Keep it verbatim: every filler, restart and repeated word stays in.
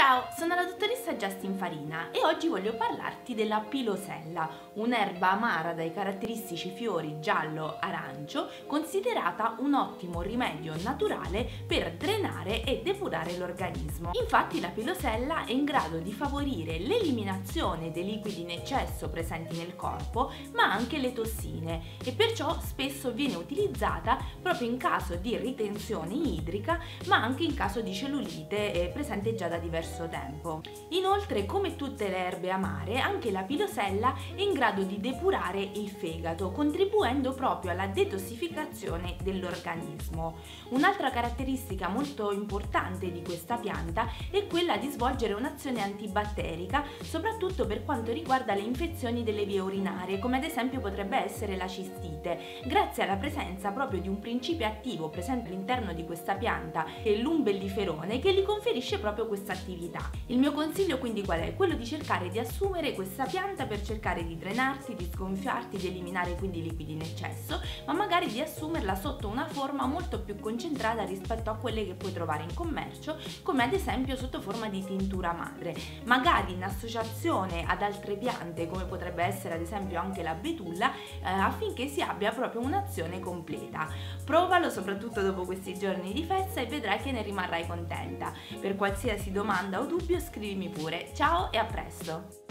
Ciao, sono la dottoressa Justin Farina e oggi voglio parlarti della pilosella, un'erba amara dai caratteristici fiori giallo-arancio, considerata un ottimo rimedio naturale per drenare e depurare l'organismo. Infatti la pilosella è in grado di favorire l'eliminazione dei liquidi in eccesso presenti nel corpo, ma anche le tossine, e perciò spesso viene utilizzata proprio in caso di ritenzione idrica, ma anche in caso di cellulite eh, presente già da diverso tempo. Inoltre, come tutte le erbe amare, anche la pilosella è in grado di depurare il fegato, contribuendo proprio alla detossificazione dell'organismo. Un'altra caratteristica molto importante di questa pianta è quella di svolgere un'azione antibatterica, soprattutto per quanto riguarda le infezioni delle vie urinarie, come ad esempio potrebbe essere la cistite, grazie alla presenza proprio di un principio attivo presente all'interno di questa pianta, che è l'umbelliferone, che gli conferisce proprio questa attività. Il mio consiglio quindi qual è? Quello di cercare di assumere questa pianta per cercare di drenarti, di sgonfiarti, di eliminare quindi i liquidi in eccesso, ma magari di assumerla sotto una forma molto più concentrata rispetto a quelle che puoi trovare in commercio, come ad esempio sotto forma di tintura madre, magari in associazione ad altre piante come potrebbe essere ad esempio anche la betulla, eh, affinché si abbia proprio un'azione completa. Provalo soprattutto dopo questi giorni di festa e vedrai che ne rimarrai contenta. Per qualsiasi domanda o dubbio scrivimi pure. Ciao e a presto!